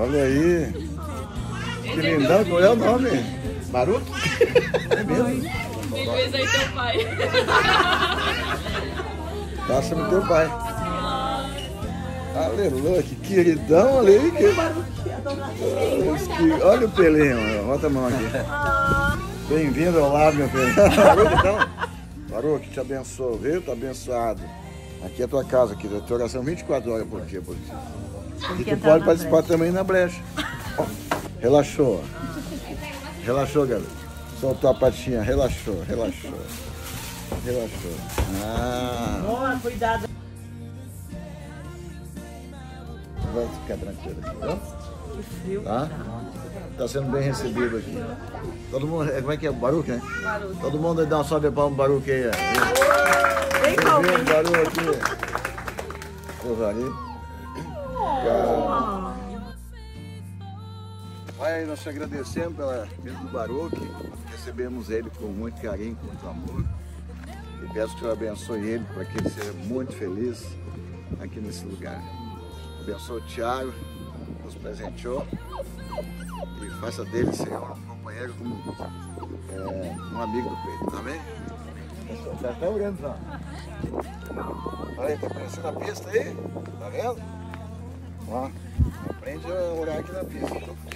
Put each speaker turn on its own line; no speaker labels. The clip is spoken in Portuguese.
Olha aí. Que lindão, qual é o nome? Baruque? É mesmo?
Fez aí teu pai.
Passa no teu pai. Aleluia, que queridão ali. Olha o pelinho, bota a mão aqui. Bem-vindo ao lar, meu filho. Baruque, então. Baruque, te abençoe, viu? Tá abençoado. Aqui é a tua casa, aqui, a tua oração 24 horas por dia. E tu pode participar também na brecha. Relaxou. Relaxou, garoto. Soltou a patinha, relaxou. Ah.
Boa, cuidado.
Vai ficar tranquilo aqui, viu?
Que frio.
Tá? Tá sendo bem recebido aqui. Todo mundo, como é que é? Baruque, né?
Baruque.
Todo mundo dá uma salva de palmas pro Baruque aí.
Vem cá,
Bem-vindo, Baruque. Rosarinho. Pai, nós te agradecemos pela vida do Baruque. Recebemos ele com muito carinho, com muito amor. E peço que o Senhor abençoe ele para que ele seja muito feliz aqui nesse lugar. Abençoe o Thiago, nos presenteou. E faça dele, Senhor, um companheiro, como um amigo do peito. Amém? Já está orando, não? Olha aí, tá aparecendo a pista aí? Tá vendo? Ó, aprende a orar aqui na pista.